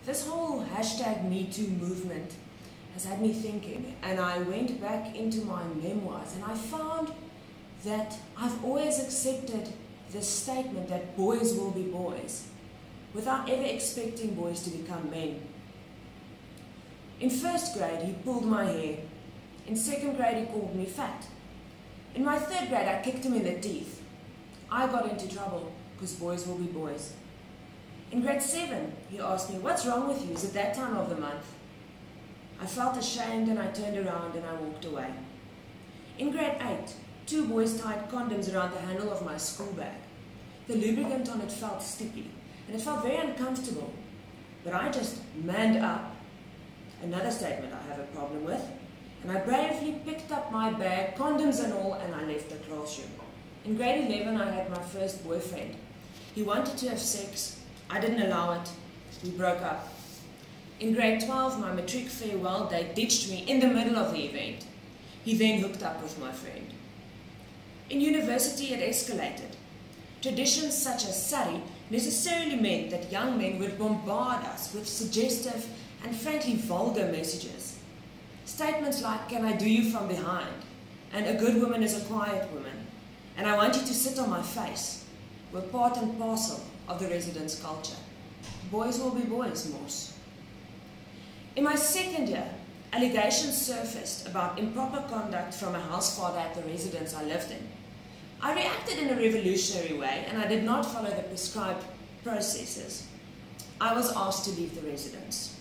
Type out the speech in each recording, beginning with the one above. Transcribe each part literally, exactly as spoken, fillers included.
This whole hashtag Me Too movement has had me thinking, and I went back into my memoirs and I found that I've always accepted this statement that boys will be boys without ever expecting boys to become men. In first grade, he pulled my hair. In second grade, he called me fat. In my third grade, I kicked him in the teeth. I got into trouble because boys will be boys. In grade seven, he asked me, "What's wrong with you? Is it that time of the month?" I felt ashamed and I turned around and I walked away. In grade eight, two boys tied condoms around the handle of my school bag. The lubricant on it felt sticky and it felt very uncomfortable. But I just manned up, another statement I have a problem with, and I bravely picked up my bag, condoms and all, and I left the classroom. In grade eleven, I had my first boyfriend. He wanted to have sex. I didn't allow it. We broke up. In grade twelve, my matric farewell date ditched me in the middle of the event. He then hooked up with my friend. In university, it escalated. Traditions such as sari necessarily meant that young men would bombard us with suggestive and frankly vulgar messages. Statements like, "Can I do you from behind?" and "A good woman is a quiet woman," and "I want you to sit on my face," were part and parcel of the residence culture. Boys will be boys, Morse. In my second year, allegations surfaced about improper conduct from a house father at the residence I lived in. I reacted in a revolutionary way and I did not follow the prescribed processes. I was asked to leave the residence.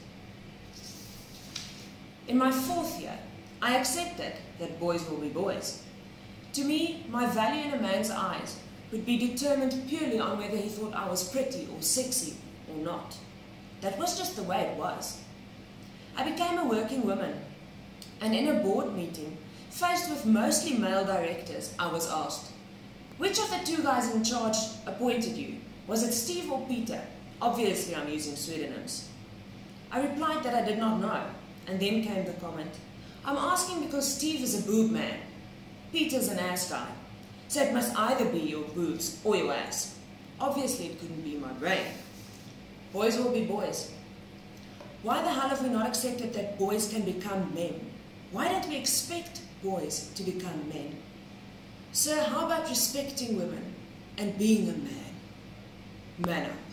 In my fourth year, I accepted that boys will be boys. To me, my value in a man's eyes would be determined purely on whether he thought I was pretty or sexy or not. That was just the way it was. I became a working woman, and in a board meeting, faced with mostly male directors, I was asked, "Which of the two guys in charge appointed you? Was it Steve or Peter?" Obviously, I'm using pseudonyms. I replied that I did not know, and then came the comment, "I'm asking because Steve is a boob man. Peter's an ass guy. So it must either be your boobs or your ass." Obviously, it couldn't be my brain. Boys will be boys. Why the hell have we not accepted that boys can become men? Why don't we expect boys to become men? Sir, how about respecting women and being a man? Man up.